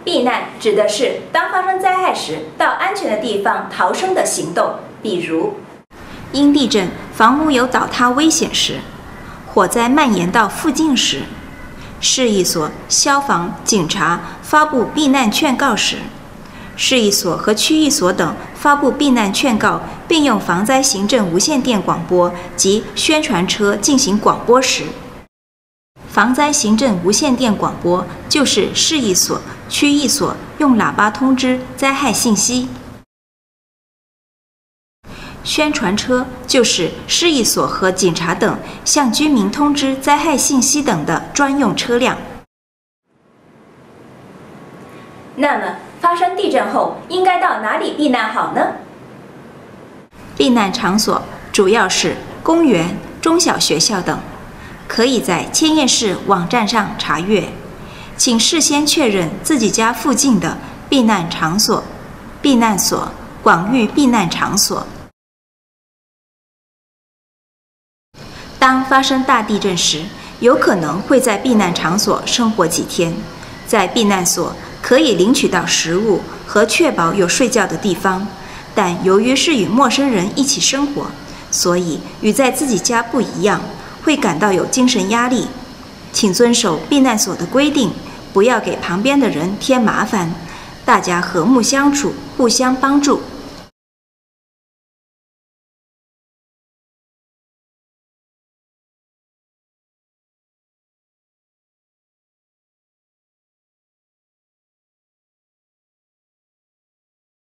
避难指的是当发生灾害时，到安全的地方逃生的行动，比如因地震、房屋有倒塌危险时，火灾蔓延到附近时，市役所、消防、警察发布避难劝告时，市役所和区役所等发布避难劝告，并用防灾行政无线电广播及宣传车进行广播时，防灾行政无线电广播就是市役所、区役所用喇叭通知灾害信息。宣传车就是市役所和警察等向居民通知灾害信息等的专用车辆。 那么，发生地震后应该到哪里避难好呢？ 避难场所主要是公园、中小学校等，可以在千叶市网站上查阅，请事先确认自己家附近的避难场所、避难所、广域避难场所。当发生大地震时，有可能会在避难场所生活几天，在避难所可以领取到食物和确保有睡觉的地方，但由于是与陌生人一起生活，所以与在自己家不一样，会感到有精神压力。请遵守避难所的规定，不要给旁边的人添麻烦，大家和睦相处，互相帮助。